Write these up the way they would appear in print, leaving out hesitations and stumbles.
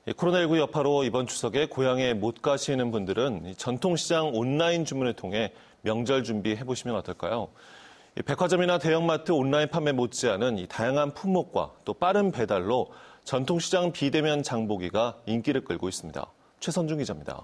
코로나19 여파로 이번 추석에 고향에 못 가시는 분들은 전통시장 온라인 주문을 통해 명절 준비해보시면 어떨까요? 백화점이나 대형마트 온라인 판매 못지않은 다양한 품목과 또 빠른 배달로 전통시장 비대면 장보기가 인기를 끌고 있습니다. 최선중 기자입니다.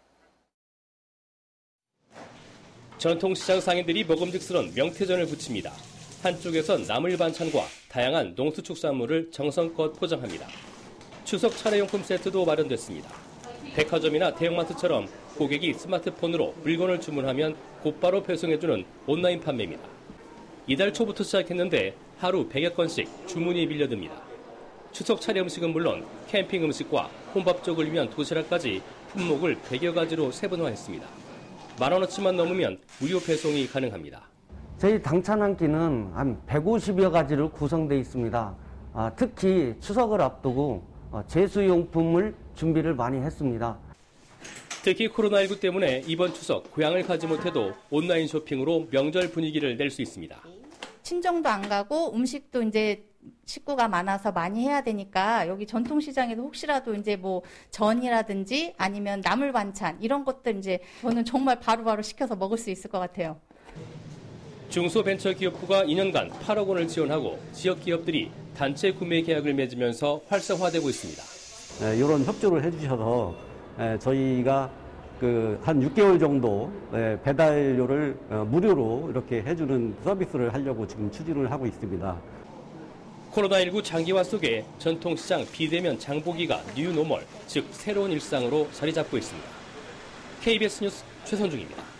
전통시장 상인들이 먹음직스러운 명태전을 부칩니다. 한쪽에선 나물 반찬과 다양한 농수축산물을 정성껏 포장합니다. 추석 차례용품 세트도 마련됐습니다. 백화점이나 대형마트처럼 고객이 스마트폰으로 물건을 주문하면 곧바로 배송해주는 온라인 판매입니다. 이달 초부터 시작했는데 하루 100여 건씩 주문이 밀려듭니다. 추석 차례 음식은 물론 캠핑 음식과 혼밥족을 위한 도시락까지 품목을 100여 가지로 세분화했습니다. 10,000원어치만 넘으면 무료 배송이 가능합니다. 저희 당찬 한 끼는 한 150여 가지로 구성되어 있습니다. 특히 추석을 앞두고 제수용품을 준비를 많이 했습니다. 특히 코로나19 때문에 이번 추석 고향을 가지 못해도 온라인 쇼핑으로 명절 분위기를 낼 수 있습니다. 친정도 안 가고 음식도 이제 식구가 많아서 많이 해야 되니까 여기 전통시장에도 혹시라도 이제 뭐 전이라든지 아니면 나물 반찬 이런 것들 이제 저는 정말 바로바로 시켜서 먹을 수 있을 것 같아요. 중소벤처기업부가 2년간 8억 원을 지원하고 지역 기업들이 단체 구매 계약을 맺으면서 활성화되고 있습니다. 이런 협조를 해주셔서 저희가 한 6개월 정도 배달료를 무료로 이렇게 해주는 서비스를 하려고 지금 추진을 하고 있습니다. 코로나19 장기화 속에 전통시장 비대면 장보기가 뉴노멀, 즉 새로운 일상으로 자리 잡고 있습니다. KBS 뉴스 최선중입니다.